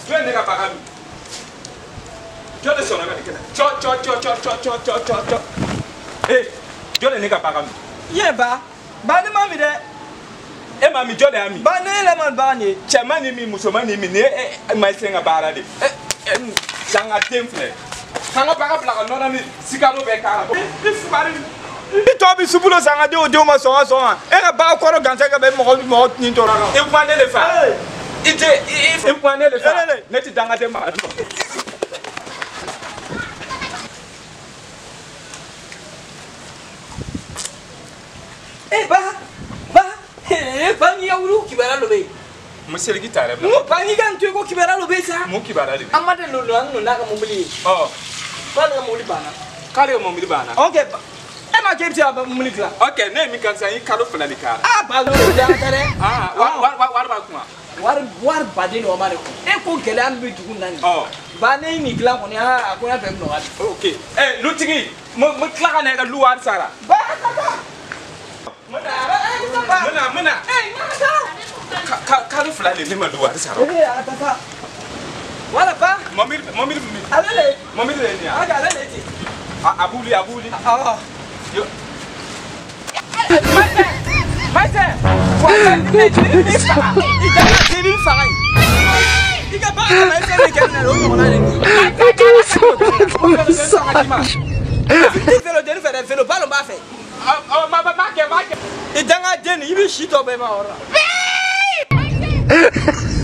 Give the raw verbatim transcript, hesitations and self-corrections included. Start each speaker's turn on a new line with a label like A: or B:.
A: Jɔn ne ka baga mi. Jɔn de sɔnna ka nin kɛ. Cɔ cɔ cɔ cɔ cɔ cɔ cɔ cɔ cɔ. Eh, jɔn ne ka baga mi.
B: Ye ba. Ba ni ma mi dɛ.
A: E ma mi jɔn de y'a mi.
B: Ba ne yɛlɛ man baga nin ye.
A: Cɛman ni min musoman ni min ni e ma se ka baara de. E janga den filɛ. K'an ka baga bila ka nɔnɔ ni sikaro bɛɛ k'a la. I fugari.
B: I tɔ bi subulo san ka di o denw ma sɔngɔ sɔngɔ. E ka baga kɔrɔ gansan ka bɛ mɔgɔ mɔgɔ nin tɔɔrɔ kan.
A: I kuma ne de fɛ. I tɛ i kuma ne de fɛ. Ne tɛ danga den mara.
B: Eh ba ba eh ba ni ya wulu kibara lo be.
A: Museligi tare bla.
B: Mu ba ni kan to ko kibara lo be sa.
A: Mu kibara de.
B: Amade lo lo an no na ka mobili.
A: Oh.
B: Ba na mobili bana.
A: Kale mo mobili bana.
B: Okay. E ma ke bi ba mobili kla.
A: Okay, ne mi kan san yi kalo fala ni ka.
B: Ah ba lo da tare.
A: Ah, war war war ba kuma.
B: War war ba de no ma de ko. E ko gele an bi dugu nani.
A: Oh.
B: Ba ne ni kla ko ni ha ko ya fe no wa.
A: Okay. Eh, lutigi, mo mo kla ka ne ka luwar sara.
B: Ba ka ka. Mana
A: mana mana.
B: Eh, mana
A: ka kalo fala ni ma luwar sara.
B: Eh, ata ka. Wala ba?
A: Momir momir mi.
B: Alele.
A: Momir le ni.
B: Aga alele ti.
A: Abuli abuli.
B: Ah.
A: Yo.
B: Maite! Maite! Wala ni ni ni fa. Ida na ti ni fa ai. Ika ba ma ese ni ke na lo mo na ni. Ti felo de felo felo ba lo ba fe.
A: Oh ma ma ma ke ma ke.
B: Ida nga de ni bi shi to be ma ora.